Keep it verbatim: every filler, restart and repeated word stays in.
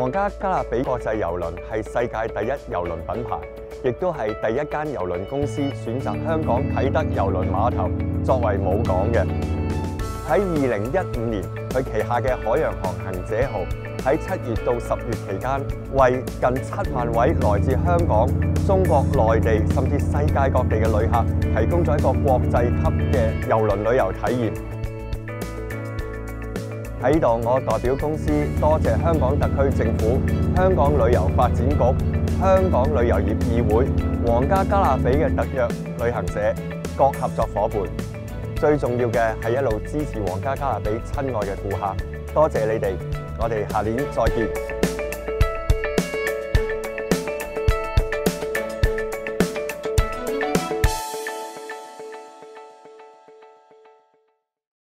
皇家加勒比國際郵輪係世界第一郵輪品牌，亦都係第一間郵輪公司選擇香港啟德郵輪碼頭作為母港嘅。喺二零一五年，佢旗下嘅海洋航行者號喺七月到十月期間，為近七萬位來自香港、中國內地甚至世界各地嘅旅客提供咗一個國際級嘅郵輪旅遊體驗。喺度，我代表公司多謝香港特區政府、香港旅遊發展局、香港旅遊業議會、皇家加勒比嘅特約旅行社各合作伙伴。最重要嘅係一路支持皇家加勒比親愛嘅顧客，多謝你哋，我哋下年再見。